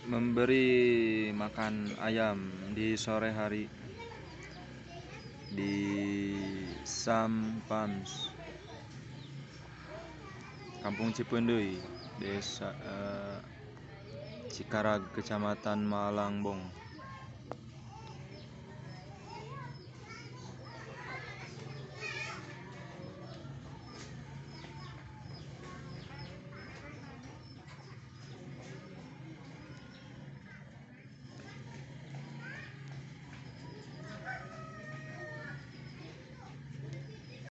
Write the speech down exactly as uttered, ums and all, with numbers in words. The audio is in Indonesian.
memberi makan ayam di sore hari di Sampans, Kampung Cipendui, Desa eh, Cikarag, Kecamatan Malangbong.